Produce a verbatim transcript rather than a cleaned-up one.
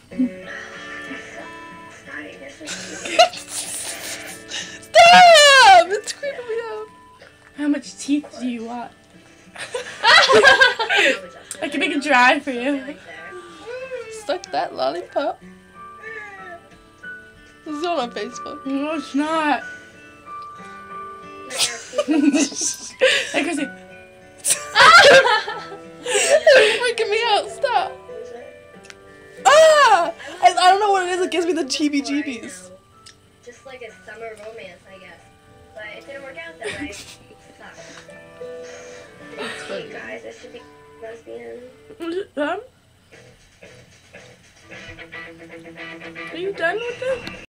Stop! It's creeping me out. How much teeth do you want? I can make it dry for you. Suck that lollipop. This is on Facebook. No, it's not. Hey, Chrissy. It's freaking me out. Stop. Ah! I, I don't know what it is. It gives me the heebie-jeebies. Just like a summer romance, I guess. But it didn't work out that way. Hey guys, I should be lesbian. Is it done? Are you done with it?